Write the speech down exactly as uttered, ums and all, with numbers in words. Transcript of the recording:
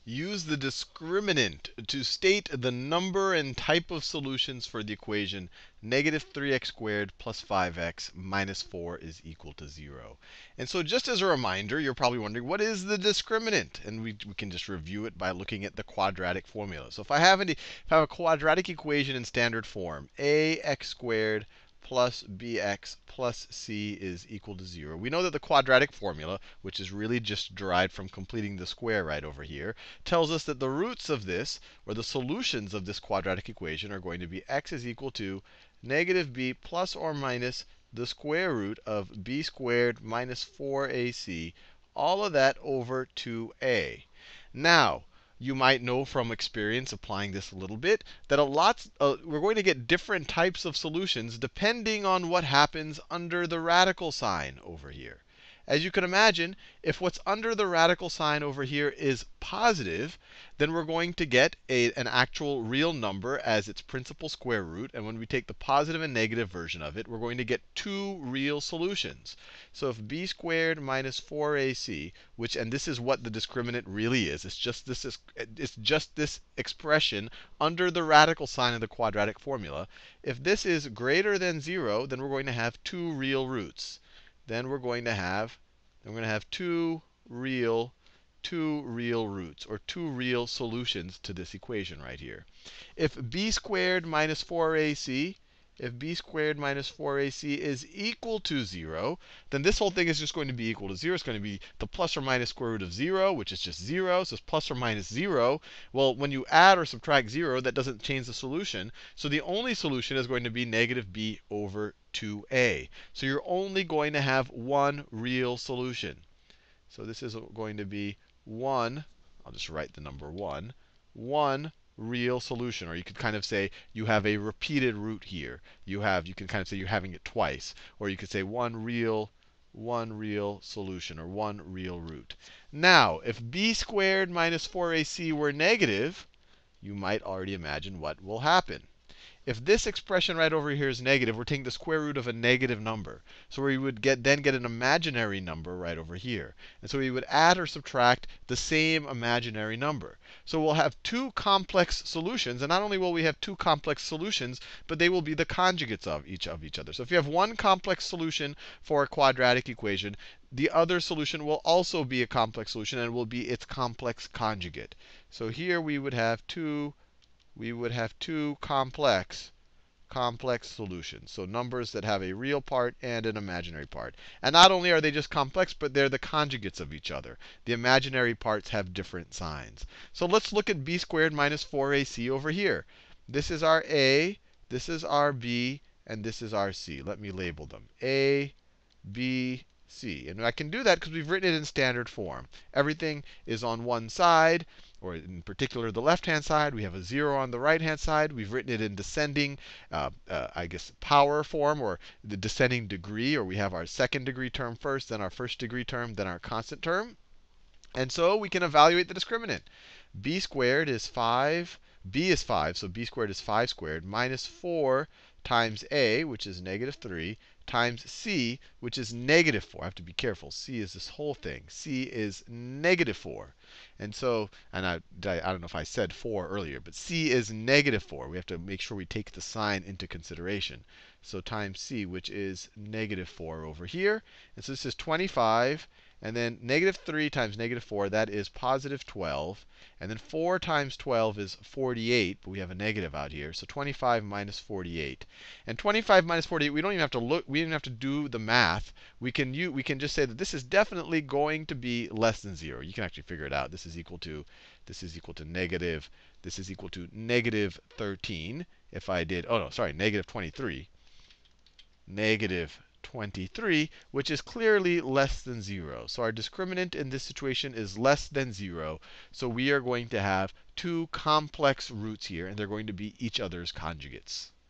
Use the discriminant to state the number and type of solutions for the equation negative three x squared plus five x minus four is equal to zero. And so just as a reminder, you're probably wondering, what is the discriminant? And we, we can just review it by looking at the quadratic formula. So if I have, any, if I have a quadratic equation in standard form, ax squared plus bx plus c is equal to zero. We know that the quadratic formula, which is really just derived from completing the square right over here, tells us that the roots of this, or the solutions of this quadratic equation, are going to be x is equal to negative b plus or minus the square root of b squared minus four a c, all of that over two a. Now, you might know from experience applying this a little bit that a lot uh, we're going to get different types of solutions depending on what happens under the radical sign over here. As you can imagine, if what's under the radical sign over here is positive, then we're going to get a, an actual real number as its principal square root. And when we take the positive and negative version of it, we're going to get two real solutions. So if b squared minus four a c, which, and this is what the discriminant really is, it's just this, is, it's just this expression under the radical sign of the quadratic formula. If this is greater than zero, then we're going to have two real roots. Then we're going to have, we're going to have two real, two real roots, or two real solutions to this equation right here. If b squared minus four a c, if b squared minus four a c is equal to zero, then this whole thing is just going to be equal to zero. It's going to be the plus or minus square root of zero, which is just zero. So it's plus or minus zero. Well, when you add or subtract zero, that doesn't change the solution. So the only solution is going to be negative b over two a. So you're only going to have one real solution. So this is going to be one, I'll just write the number one, one real solution. Or you could kind of say you have a repeated root here. You have, you can kind of say you're having it twice. Or you could say one real, one real solution, or one real root. Now, if b squared minus four a c were negative, you might already imagine what will happen. If this expression right over here is negative, we're taking the square root of a negative number. So we would get then get an imaginary number right over here. And so we would add or subtract the same imaginary number. So we'll have two complex solutions. And not only will we have two complex solutions, but they will be the conjugates of each of each other. So if you have one complex solution for a quadratic equation, the other solution will also be a complex solution and will be its complex conjugate. So here we would have two we would have two complex, complex solutions. So numbers that have a real part and an imaginary part. And not only are they just complex, but they're the conjugates of each other. The imaginary parts have different signs. So let's look at b squared minus four a c over here. This is our a, this is our b, and this is our c. Let me label them. A, b, c. And I can do that because we've written it in standard form. Everything is on one side, or in particular the left-hand side. We have a zero on the right-hand side. We've written it in descending, uh, uh, I guess, power form, or the descending degree. Or we have our second degree term first, then our first degree term, then our constant term. And so we can evaluate the discriminant. B squared is five. B is five, so b squared is five squared, minus four times a, which is negative three, times c, which is negative four. I have to be careful. C is this whole thing. C is negative four. And so, and I, I don't know if I said four earlier, but c is negative four. We have to make sure we take the sign into consideration. So times c, which is negative four over here. And so this is twenty-five. And then negative three times negative four, that is positive twelve. And then four times twelve is forty-eight, but we have a negative out here. So twenty-five minus forty-eight. And twenty-five minus forty-eight, we don't even have to look, we don't even have to do the math. We can, use, we can just say that this is definitely going to be less than zero. You can actually figure it out. This is equal to, this is equal to negative, this is equal to negative thirteen. If I did, oh no, sorry, negative twenty-three. Negative twenty-three, which is clearly less than zero. So our discriminant in this situation is less than zero. So we are going to have two complex roots here, and they're going to be each other's conjugates.